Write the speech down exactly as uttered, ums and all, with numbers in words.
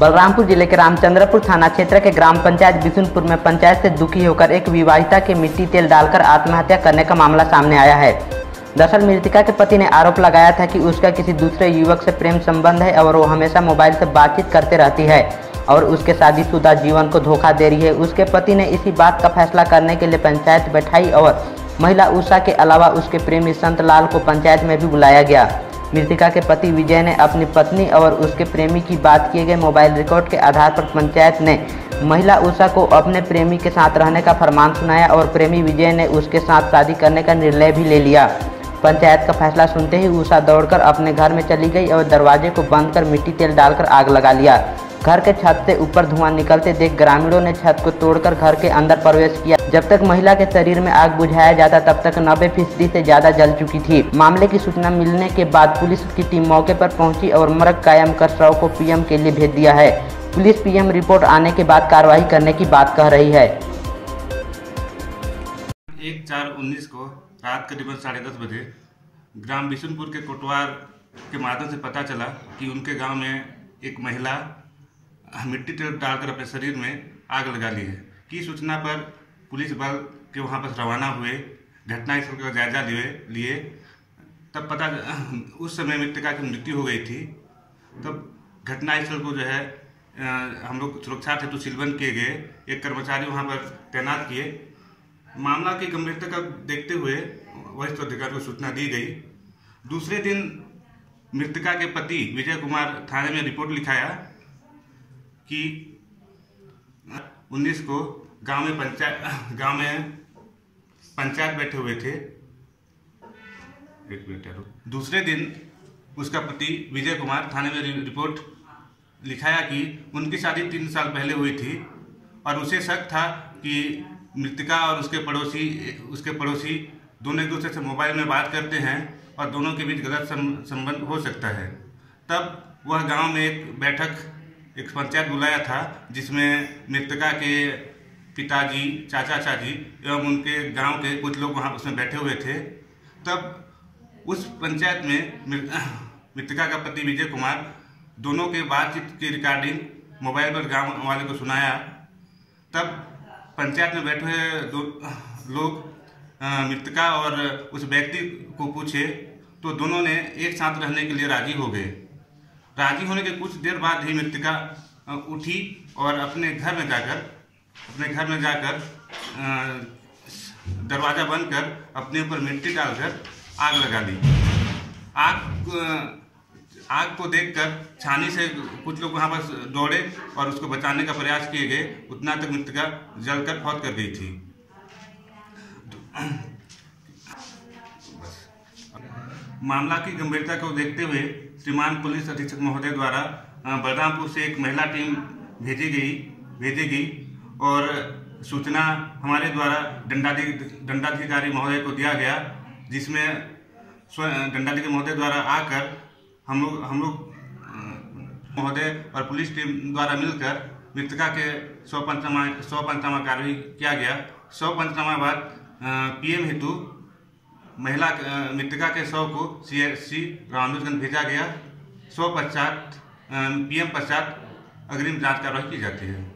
बलरामपुर जिले के रामचंद्रपुर थाना क्षेत्र के ग्राम पंचायत बिशुनपुर में पंचायत से दुखी होकर एक विवाहिता के मिट्टी तेल डालकर आत्महत्या करने का मामला सामने आया है। दरअसल मृतका के पति ने आरोप लगाया था कि उसका किसी दूसरे युवक से प्रेम संबंध है और वो हमेशा मोबाइल से बातचीत करते रहती है और उसके शादीशुदा जीवन को धोखा दे रही है। उसके पति ने इसी बात का फैसला करने के लिए पंचायत बैठाई और महिला उषा के अलावा उसके प्रेमी संत लाल को पंचायत में भी बुलाया गया। मृतका के पति विजय ने अपनी पत्नी और उसके प्रेमी की बात किए गए मोबाइल रिकॉर्ड के आधार पर पंचायत ने महिला उषा को अपने प्रेमी के साथ रहने का फरमान सुनाया और प्रेमी विजय ने उसके साथ शादी करने का निर्णय भी ले लिया। पंचायत का फैसला सुनते ही उषा दौड़कर अपने घर में चली गई और दरवाजे को बंद कर मिट्टी तेल डालकर आग लगा लिया। घर के छत से ऊपर धुआं निकलते देख ग्रामीणों ने छत को तोड़कर घर के अंदर प्रवेश किया। जब तक महिला के शरीर में आग बुझाया जाता तब तक नब्बे फीसदी से ज्यादा जल चुकी थी। मामले की सूचना मिलने के बाद पुलिस की टीम मौके पर पहुंची और मर्ग कायम कर शव को पीएम के लिए भेज दिया है। पुलिस पीएम रिपोर्ट आने के बाद कार्रवाई करने की बात कह रही है। एक चार उन्नीस को रात करीबन साढ़े दस बजे ग्राम बिशुनपुर के कोटवार के माध्यम से पता चला कि उनके गांव में एक महिला मिट्टी तेल डालकर अपने शरीर में आग लगा ली है। की सूचना पर पुलिस बल के वहां पर रवाना हुए, घटनास्थल का जायजा लिए लिए तब पता उस समय मृतका की मृत्यु हो गई थी। तब घटनास्थल को जो है हम लोग सुरक्षा हेतु सीलबंद किए गए, एक कर्मचारी वहां पर तैनात किए। मामला की गंभीरता का देखते हुए वरिष्ठ अधिकारी को सूचना दी गई। दूसरे दिन मृतका के पति विजय कुमार थाने में रिपोर्ट लिखाया कि उन्नीस को गांव में पंचायत गांव में पंचायत बैठे हुए थे। एक मिनट। दूसरे दिन उसका पति विजय कुमार थाने में रिपोर्ट लिखाया कि उनकी शादी तीन साल पहले हुई थी और उसे शक था कि मृतका और उसके पड़ोसी उसके पड़ोसी दोनों एक दूसरे से मोबाइल में बात करते हैं और दोनों के बीच गलत संबंध हो सकता है। तब वह गांव में एक बैठक एक पंचायत बुलाया था जिसमें मृतका के पिताजी, चाचा चाची एवं उनके गांव के कुछ लोग वहां उसमें बैठे हुए थे। तब उस पंचायत में मृतका का पति विजय कुमार दोनों के बातचीत की रिकॉर्डिंग मोबाइल पर गांव वाले को सुनाया। तब पंचायत में बैठे हुए दो लोग मृतका और उस व्यक्ति को पूछे तो दोनों ने एक साथ रहने के लिए राजी हो गए। राजी होने के कुछ देर बाद ही मृतका उठी और अपने घर में जाकर अपने घर में जाकर दरवाज़ा बंद कर अपने ऊपर मिट्टी डालकर आग लगा दी। आग आग को देखकर छानी से कुछ लोग वहां पर दौड़े और उसको बचाने का प्रयास किए गए। उतना तक मृतका जलकर फौत कर गई थी। मामला की गंभीरता को देखते हुए श्रीमान पुलिस अधीक्षक महोदय द्वारा बलरामपुर से एक महिला टीम भेजी गई भेजी गई और सूचना हमारे द्वारा दंडाधि दंडाधिकारी महोदय को दिया गया, जिसमें दंडाधिकारी महोदय द्वारा आकर हम लोग हम लोग महोदय और पुलिस टीम द्वारा मिलकर मृतका के सौ पंचनामा सौ पंचनामा कार्रवाई किया गया। सौ पंचनामा बाद पीएम हेतु महिला मृतका के शव को सीएचसी रामगंज भेजा गया। सौ पश्चात पीएम पश्चात अग्रिम जांच कार्रवाई की जाती है।